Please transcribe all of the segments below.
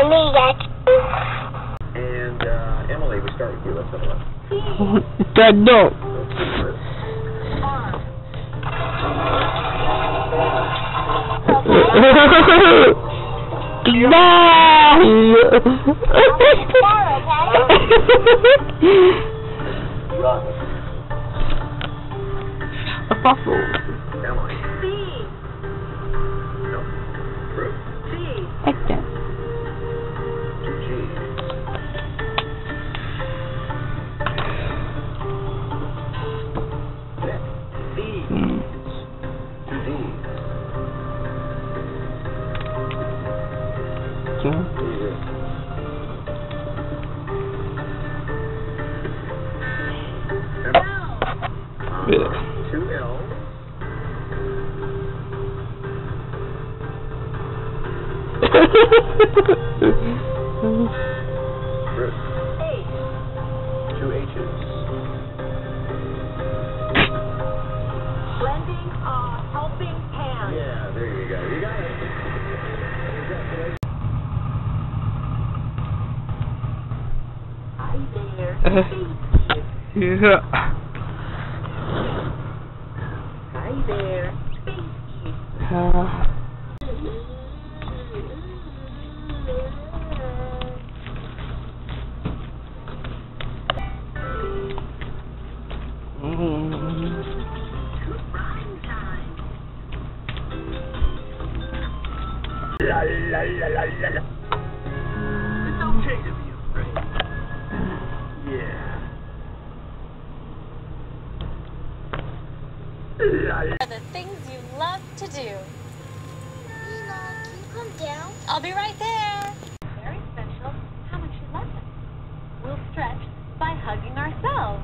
me yet. And Emily, we start with you. Let's have a look. That dog. A fossil. Emily. C. No. Fruit. C. Excellent. G. D. D. Two L's. Fruit. H. Two H's. Lending a helping hand. Yeah, there you go. You got it. Hi there. Yeah. Hi there. La la la la la la. It's okay to be afraid. Yeah. La la. Are the things you love to do. Nina, can you come down? I'll be right there. Very special. How much you love us. We'll stretch by hugging ourselves.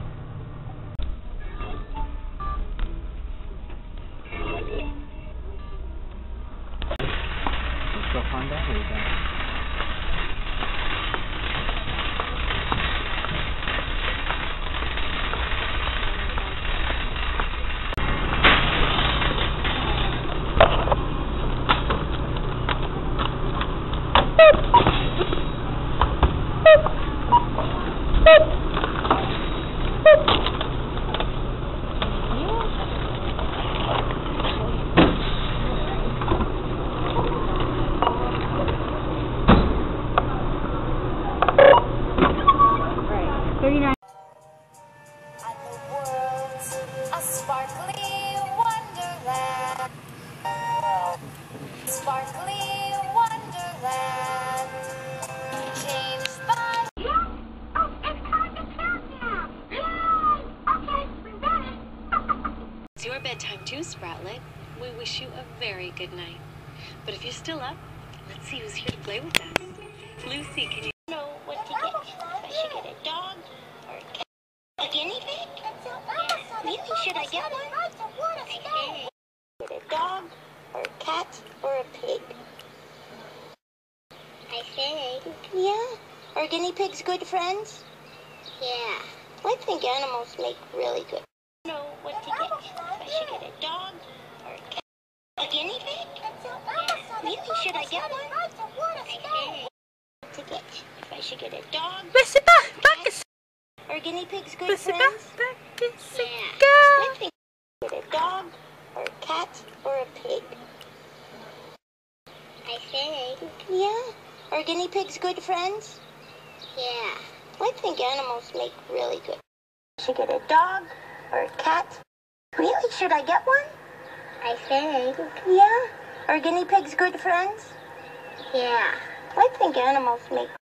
Let's go find out where you're going. And the world's a sparkly wonderland. Well, sparkly wonderland. Changed by... Yeah! Oh, it's time to countdown! Yay! Okay, we've done it. It's your bedtime too, Sproutlet. We wish you a very good night. But if you're still up, let's see who's here to play with us. Lucy, can you know what to get? I should get a dog or a cat. A guinea pig? Really? Should I get one? Okay. Get a dog or a cat or a pig? I think. Yeah. Are guinea pigs good friends? Yeah. I think animals make really good. Know what to get? I should get a dog or a cat. A guinea pig? Really? Should I get one? Okay. What to get? If I should get a dog or guinea pigs good friends? Yeah. I think get a dog or a cat or a pig. I think. Yeah. Are guinea pigs good friends? Yeah. I think animals make really good. Should get a dog or a cat? Really? Should I get one? I think. Yeah. Are guinea pigs good friends? Yeah. I think animals make